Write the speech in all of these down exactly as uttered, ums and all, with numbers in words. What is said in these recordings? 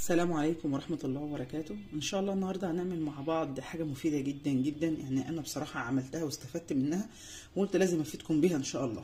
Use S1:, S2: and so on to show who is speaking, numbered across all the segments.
S1: السلام عليكم ورحمة الله وبركاته. ان شاء الله النهاردة هنعمل مع بعض حاجة مفيدة جدا جدا، يعني انا بصراحة عملتها واستفدت منها وقلت لازم افيدكم بيها ان شاء الله.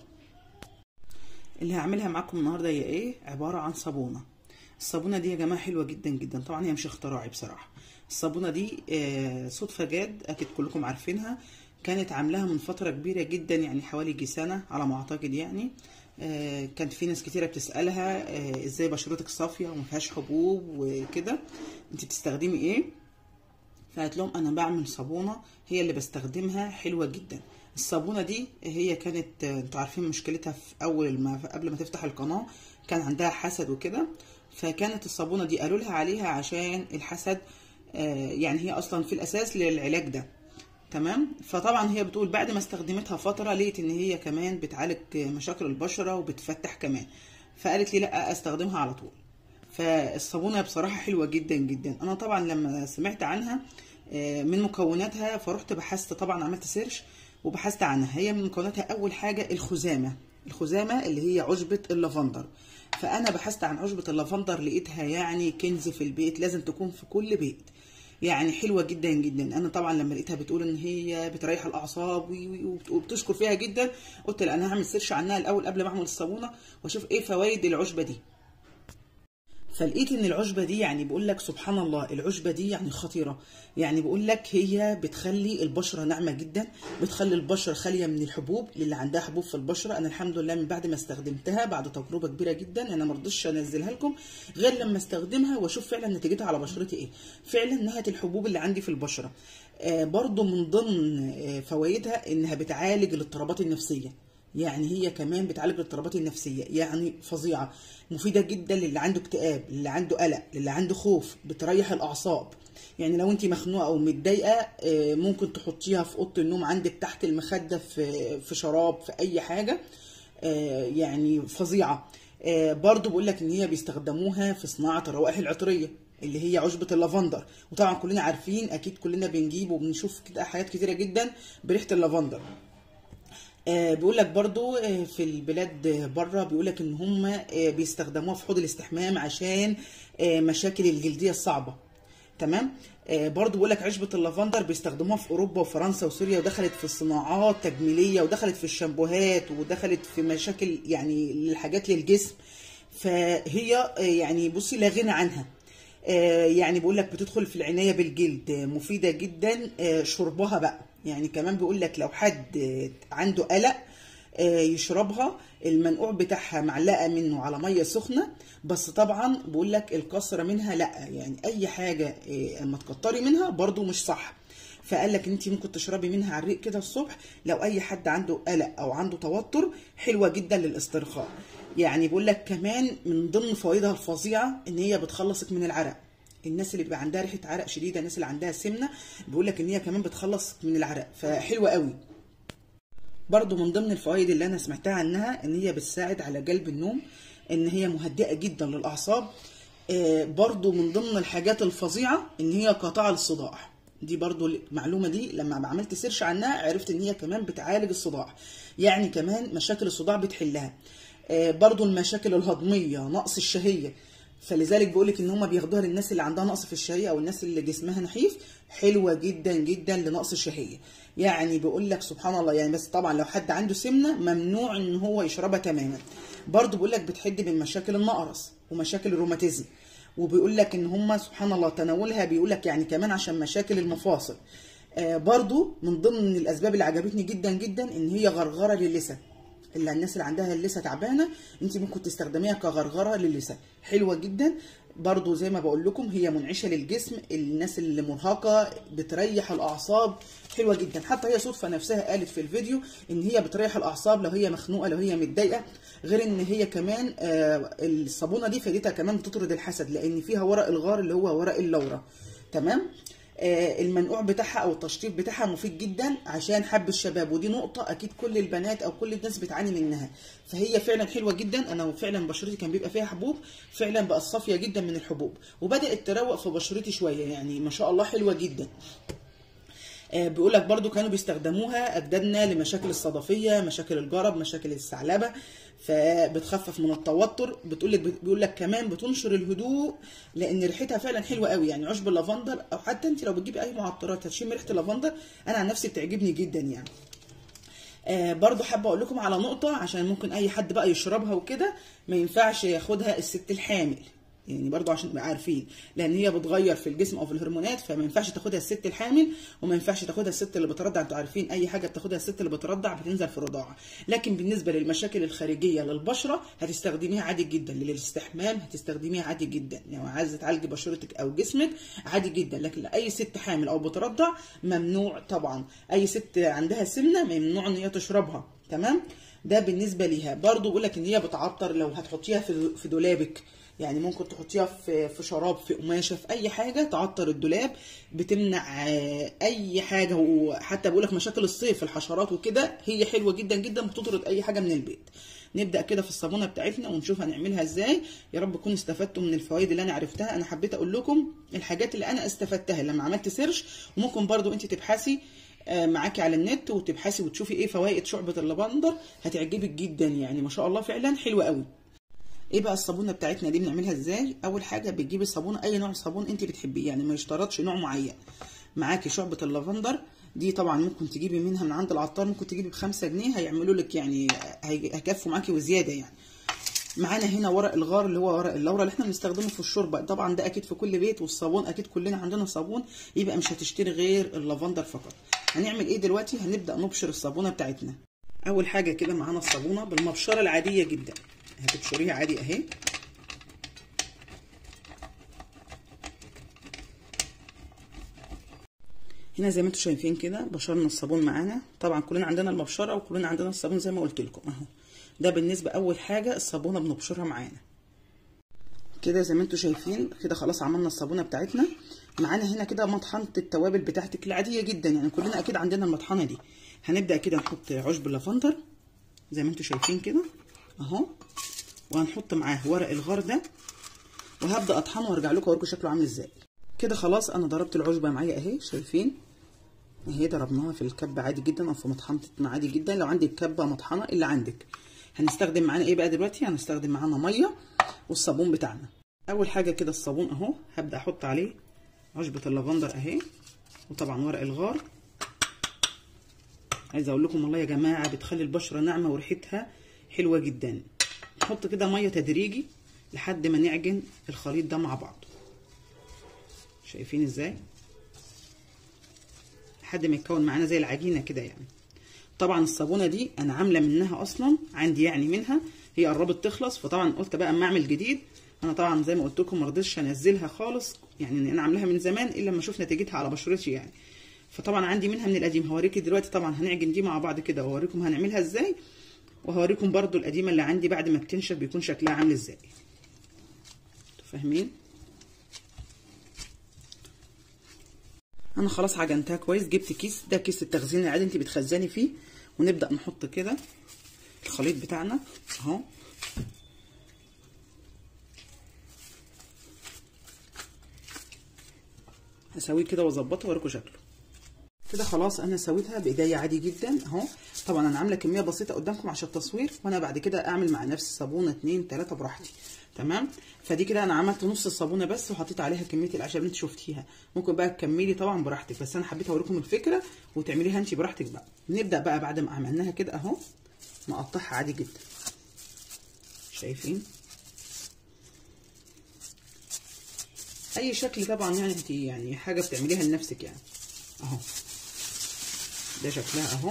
S1: اللي هعملها معاكم النهاردة هي ايه؟ عبارة عن صابونة. الصابونة دي يا جماعة حلوة جدا جدا، طبعا هي مش اختراعي بصراحة. الصابونة دي آه صدفة جاد، اكيد كلكم عارفينها. كانت عاملاها من فترة كبيرة جدا، يعني حوالي جي سنة على ما اعتقد. يعني آه كانت في ناس كتيرة بتسألها آه ازاي بشرتك صافية ومفيهاش حبوب وكده، انت بتستخدمي ايه؟ فقالت لهم انا بعمل صابونة هي اللي بستخدمها، حلوة جدا. الصابونة دي هي كانت آه انتوا عارفين مشكلتها في اول ما قبل ما تفتح القناة كان عندها حسد وكده، فكانت الصابونة دي قالوا لها عليها عشان الحسد، آه يعني هي اصلا في الاساس للعلاج ده. تمام. فطبعا هي بتقول بعد ما استخدمتها فتره لقيت ان هي كمان بتعالج مشاكل البشره وبتفتح كمان، فقالت لي لا استخدمها على طول. فالصابونه بصراحه حلوه جدا جدا. انا طبعا لما سمعت عنها من مكوناتها فرحت بحثت، طبعا عملت سيرش وبحثت عنها. هي من مكوناتها اول حاجه الخزامه، الخزامه اللي هي عشبه اللافندر. فانا بحثت عن عشبه اللافندر لقيتها يعني كنز في البيت، لازم تكون في كل بيت، يعني حلوه جدا جدا. انا طبعا لما لقيتها بتقول ان هي بتريح الاعصاب وبتشكر فيها جدا، قلت لا انا هعمل سيرش عنها الاول قبل ما اعمل الصابونه واشوف ايه فوائد العشبه دي. فلقيت ان العشبه دي يعني بقول لك سبحان الله، العشبه دي يعني خطيره. يعني بقول لك هي بتخلي البشره ناعمه جدا، بتخلي البشره خاليه من الحبوب للي عندها حبوب في البشره. انا الحمد لله من بعد ما استخدمتها بعد تجربه كبيره جدا، انا ما رضيتش انزلها لكم غير لما استخدمها واشوف فعلا نتيجتها على بشرتي ايه. فعلا نهت الحبوب اللي عندي في البشره. آه برضو من ضمن آه فوائدها انها بتعالج الاضطرابات النفسيه، يعني هي كمان بتعالج الاضطرابات النفسيه، يعني فظيعه، مفيده جدا للي عنده اكتئاب، للي عنده قلق، للي عنده خوف، بتريح الاعصاب. يعني لو انت مخنوقه او متضايقه ممكن تحطيها في اوضه النوم عندك تحت المخده، في في شراب، في اي حاجه، يعني فظيعه. برضو بقول لك ان هي بيستخدموها في صناعه الروائح العطريه اللي هي عشبه اللافندر، وطبعا كلنا عارفين، اكيد كلنا بنجيب وبنشوف كده حاجات كتيره جدا بريحه اللافندر. آه بيقول لك برضو آه في البلاد بره بيقول لك ان هم آه بيستخدموها في حوض الاستحمام عشان آه مشاكل الجلديه الصعبه. تمام. آه برضو بيقول لك عشبه اللافندر بيستخدموها في اوروبا وفرنسا وسوريا، ودخلت في الصناعات التجميليه، ودخلت في الشامبوهات، ودخلت في مشاكل يعني الحاجات للجسم. فهي آه يعني بصي لا غنى عنها. آه يعني بيقول لك بتدخل في العنايه بالجلد، آه مفيده جدا. آه شربها بقى يعني كمان بيقول لك لو حد عنده قلق يشربها، المنقوع بتاعها معلقه منه على ميه سخنه، بس طبعا بيقول لك الكسره منها لا، يعني اي حاجه اما تكتري منها برضو مش صح. فقال لك انت ممكن تشربي منها على الريق كده الصبح لو اي حد عنده قلق او عنده توتر، حلوه جدا للاسترخاء. يعني بيقول لك كمان من ضمن فوائدها الفظيعه ان هي بتخلصك من العرق. الناس اللي بيبقى عندها ريحه عرق شديده، الناس اللي عندها سمنه، بيقول لك ان هي كمان بتخلص من العرق، فحلوه قوي. برضو من ضمن الفوائد اللي انا سمعتها عنها ان هي بتساعد على جلب النوم، ان هي مهدئه جدا للاعصاب. آه برضو من ضمن الحاجات الفظيعه ان هي قاطعه للصداع. دي برضو المعلومه دي لما عملت سيرش عنها عرفت ان هي كمان بتعالج الصداع، يعني كمان مشاكل الصداع بتحلها. آه برضو المشاكل الهضميه، نقص الشهيه، فلذلك بقولك ان هم بياخدوها للناس اللي عندها نقص في الشهيه او الناس اللي جسمها نحيف، حلوه جدا جدا لنقص الشهيه. يعني بيقول لك سبحان الله، يعني بس طبعا لو حد عنده سمنه ممنوع ان هو يشربها تماما. برضو بيقول لك بتحد من مشاكل النقرس ومشاكل الروماتيزم، وبيقول لك ان هم سبحان الله تناولها بيقول لك يعني كمان عشان مشاكل المفاصل. آه برضو من ضمن الاسباب اللي عجبتني جدا جدا ان هي غرغره للثه، اللي الناس اللي عندها اللثه تعبانه انت ممكن تستخدميها كغرغره للثه، حلوه جدا. برضو زي ما بقول لكم هي منعشه للجسم، الناس اللي مرهقه، بتريح الاعصاب، حلوه جدا. حتى هي صدفه نفسها قالت في الفيديو ان هي بتريح الاعصاب لو هي مخنوقه، لو هي متضايقه. غير ان هي كمان آه الصابونه دي فايدتها كمان بتطرد الحسد، لان فيها ورق الغار اللي هو ورق اللورا. تمام. آه المنقوع بتاعها او التشطيب بتاعها مفيد جدا عشان حب الشباب، ودي نقطه اكيد كل البنات او كل الناس بتعاني منها. فهي فعلا حلوه جدا. انا فعلا بشرتي كان بيبقى فيها حبوب، فعلا بقت صافيه جدا من الحبوب، وبدات تروق في بشرتي شويه، يعني ما شاء الله حلوه جدا. آه بيقول لك برضو كانوا بيستخدموها اجدادنا لمشاكل الصدفيه، مشاكل الجرب، مشاكل الثعلبه، فبتخفف من التوتر. بتقول لك بيقول لك كمان بتنشر الهدوء، لان ريحتها فعلا حلوه قوي. يعني عشب اللافندر، او حتى انت لو بتجيبي اي معطرات هتشمي ريحه اللافندر، انا عن نفسي بتعجبني جدا يعني. آه برضو حابه اقول لكم على نقطه، عشان ممكن اي حد بقى يشربها وكده، ما ينفعش ياخدها الست الحامل، يعني برضو عشان نبقى عارفين، لان هي بتغير في الجسم او في الهرمونات، فما ينفعش تاخدها الست الحامل، وما ينفعش تاخدها الست اللي بترضع. انتوا عارفين اي حاجه بتاخدها الست اللي بترضع بتنزل في الرضاعه. لكن بالنسبه للمشاكل الخارجيه للبشره هتستخدميها عادي جدا، للاستحمام هتستخدميها عادي جدا، يعني لو عايزه تعالجي بشرتك او جسمك عادي جدا. لكن لاي ست حامل او بترضع ممنوع طبعا. اي ست عندها سمنه ممنوع ان هي تشربها، تمام؟ ده بالنسبه ليها. برضو بقول لك ان هي بتعطر، لو هتحطيها في في دولابك، يعني ممكن تحطيها في في شراب، في قماشه، في اي حاجه تعطر الدولاب، بتمنع اي حاجه. وحتى بقول لك مشاكل الصيف، الحشرات وكده، هي حلوه جدا جدا، بتطرد اي حاجه من البيت. نبدا كده في الصابونه بتاعتنا ونشوف هنعملها ازاي. يا رب تكونوا استفدتوا من الفوائد اللي انا عرفتها. انا حبيت اقول لكم الحاجات اللي انا استفدتها لما عملت سيرش، وممكن برضو انت تبحثي معاكي على النت وتبحثي وتشوفي ايه فوائد شعبه اللافندر، هتعجبك جدا يعني، ما شاء الله فعلا حلوه قوي. ايه بقى الصابونه بتاعتنا دي بنعملها ازاي؟ اول حاجه بتجيبي الصابونه، اي نوع صابون انت بتحبيه، يعني ما يشترطش نوع معين. معاكي شعبه اللافندر دي، طبعا ممكن تجيبي منها من عند العطار، ممكن تجيبي بخمسة جنيه، هيعملوا لك يعني هيكفوا معاكي وزياده يعني. معانا هنا ورق الغار اللي هو ورق اللورا اللي احنا بنستخدمه في الشوربه، طبعا ده اكيد في كل بيت، والصابون اكيد كلنا عندنا صابون، يبقى مش هتشتري غير اللافندر فقط. هنعمل ايه دلوقتي؟ هنبدا نبشر الصابونه بتاعتنا. اول حاجه كده معانا الصابونه بالمبشره العاديه جدا، هتبشريها عادي اهي. هنا زي ما انتم شايفين كده بشرنا الصابون معانا، طبعا كلنا عندنا المبشره وكلنا عندنا الصابون زي ما قلت لكم اهو. ده بالنسبه اول حاجه الصابونه بنبشرها معانا كده زي ما انتم شايفين كده. خلاص عملنا الصابونه بتاعتنا. معانا هنا كده مطحنه التوابل بتاعتك العاديه جدا، يعني كلنا اكيد عندنا المطحنه دي. هنبدا كده نحط عشب اللافندر زي ما انتم شايفين كده اهو، وهنحط معاه ورق الغار ده، وهبدا اطحنه وارجع لكم اوريكم شكله عامل ازاي. كده خلاص انا ضربت العشبه معايا اهي، شايفين اهي، ضربناها في الكبه عادي جدا او في مطحنتنا عادي جدا، لو عندك كبه مطحنه اللي عندك. هنستخدم معانا ايه بقى دلوقتي؟ هنستخدم معانا ميه والصابون بتاعنا. اول حاجه كده الصابون اهو، هبدا احط عليه عشبه اللافندر اهي، وطبعا ورق الغار. عايزه اقول لكم والله يا جماعه بتخلي البشره ناعمه وريحتها حلوه جدا. نحط كده ميه تدريجي لحد ما نعجن الخليط ده مع بعض، شايفين ازاي؟ لحد ما يتكون معانا زي العجينه كده يعني. طبعا الصابونه دي انا عامله منها اصلا عندي يعني منها، هي قربت تخلص، فطبعا قلت بقى اما اعمل جديد. انا طبعا زي ما قلت لكم ما رضيتش انزلها خالص، يعني انا عاملاها من زمان الا لما اشوف نتيجتها على بشرتي يعني. فطبعا عندي منها من القديم، هوريكم دلوقتي. طبعا هنعجن دي مع بعض كده واوريكم هنعملها ازاي، وهوريكم برضو القديمه اللي عندي بعد ما بتنشف بيكون شكلها عامل ازاي. فاهمين؟ انا خلاص عجنتها كويس، جبت كيس، ده كيس التخزين العادي انت بتخزني فيه، ونبدا نحط كده الخليط بتاعنا اهو. هسويه كده واظبطه واوريكم شكله كده. خلاص انا سويتها بايديا عادي جدا اهو. طبعا انا عامله كميه بسيطه قدامكم عشان التصوير، وانا بعد كده اعمل مع نفسي صابونه اتنين تلاته براحتي، تمام؟ فدي كده انا عملت نص الصابونه بس، وحطيت عليها كميه الاعشاب اللي انت شفتيها. ممكن بقى تكملي طبعا براحتك، بس انا حبيت اوريكم الفكره وتعمليها انت براحتك بقى. نبدا بقى بعد ما عملناها كده اهو نقطعها عادي جدا، شايفين؟ اي شكل طبعا يعني انت يعني حاجه بتعمليها لنفسك يعني اهو. ده شكلها اهو،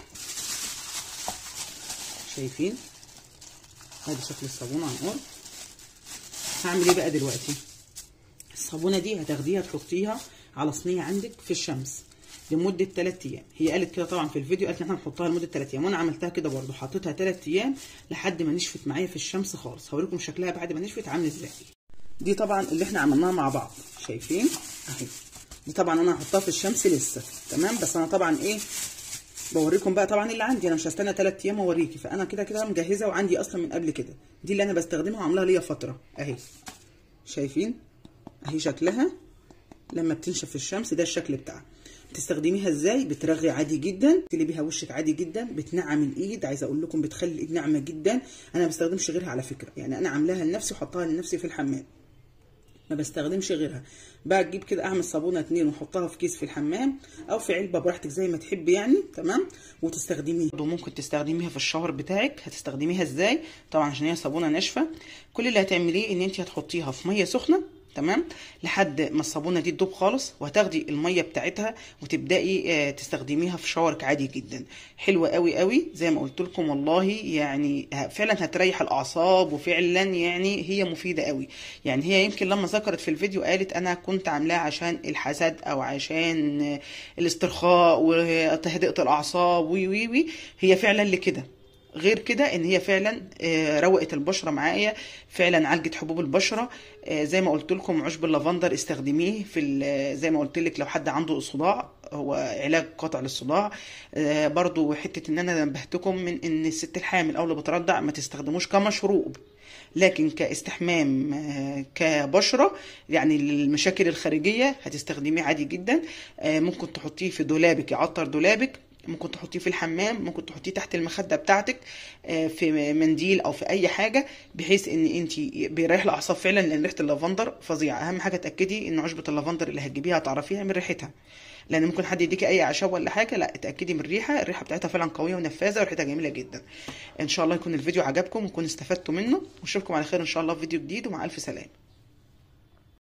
S1: شايفين؟ ادي شكل الصابونه هنقول. هعمل ايه بقى دلوقتي؟ الصابونه دي هتاخديها تحطيها على صينيه عندك في الشمس لمده تلات ايام. هي قالت كده طبعا في الفيديو، قالت ان احنا نحطها لمده تلات ايام، وانا عملتها كده برده، حطيتها تلات ايام لحد ما نشفت معايا في الشمس خالص. هوريكم شكلها بعد ما نشفت عامل ازاي. دي طبعا اللي احنا عملناها مع بعض، شايفين اهي. دي طبعا انا هحطها في الشمس لسه، تمام؟ بس انا طبعا ايه بوريكم بقى طبعا اللي عندي، انا مش هستنى تلات ايام واوريكي، فانا كده كده مجهزه وعندي اصلا من قبل كده. دي اللي انا بستخدمها وعاملاها ليا فتره اهي، شايفين اهي شكلها لما بتنشف في الشمس، ده الشكل بتاعها. تستخدميها ازاي؟ بترغي عادي جدا، تلي بيها وشك عادي جدا، بتنعم الايد، عايزه اقول لكم بتخلي الايد ناعمه جدا. انا ما بستخدمش غيرها على فكره، يعني انا عاملاها لنفسي وحطها لنفسي في الحمام، ما بستخدمش غيرها. بقى تجيب كده اعمل صابونه اتنين واحطها في كيس في الحمام او في علبه براحتك زي ما تحبي يعني، تمام. وتستخدميها ممكن تستخدميها في الشاور بتاعك. هتستخدميها ازاي؟ طبعا عشان هي صابونه ناشفه، كل اللي هتعمليه ان انت هتحطيها في ميه سخنه، تمام، لحد ما الصابونه دي تدوب خالص، وهتاخدي الميه بتاعتها وتبداي تستخدميها في شاورك عادي جدا. حلوه قوي قوي زي ما قلت لكم، والله يعني فعلا هتريح الاعصاب، وفعلا يعني هي مفيده قوي. يعني هي يمكن لما ذكرت في الفيديو قالت انا كنت عاملاها عشان الحسد او عشان الاسترخاء وتهدئه الاعصاب وي وي وي، هي فعلا لكده. غير كده ان هي فعلا روقت البشره معايا، فعلا عالجت حبوب البشره. زي ما قلت لكم عشب اللافندر استخدميه في زي ما قلت لك لو حد عنده صداع، هو علاج قاطع للصداع. برضو حته ان انا نبهتكم من ان الست الحامل او اللي بترضع ما تستخدموش كمشروب، لكن كاستحمام كبشره يعني المشاكل الخارجيه هتستخدميه عادي جدا. ممكن تحطيه في دولابك يعطر دولابك، ممكن تحطيه في الحمام، ممكن تحطيه تحت المخده بتاعتك في منديل او في اي حاجه، بحيث ان انت بيريح الاعصاب فعلا، لان ريحه اللافندر فظيعه. اهم حاجه تاكدي ان عشبه اللافندر اللي هتجيبيها تعرفيها من ريحتها، لان ممكن حد يديكي اي اعشاب ولا حاجه، لا اتاكدي من الريحه، الريحه بتاعتها فعلا قويه ونفاذه وريحتها جميله جدا. ان شاء الله يكون الفيديو عجبكم ويكون استفدتوا منه، واشوفكم على خير ان شاء الله في فيديو جديد، ومع الف سلامه.